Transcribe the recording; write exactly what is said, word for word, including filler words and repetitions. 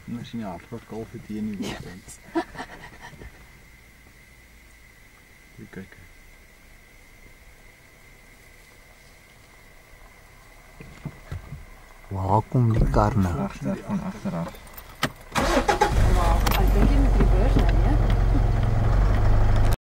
As jy nie hardloop kalf het hier nie word dan. Kyk. Waar kom die kar nou? Agter van agteraf.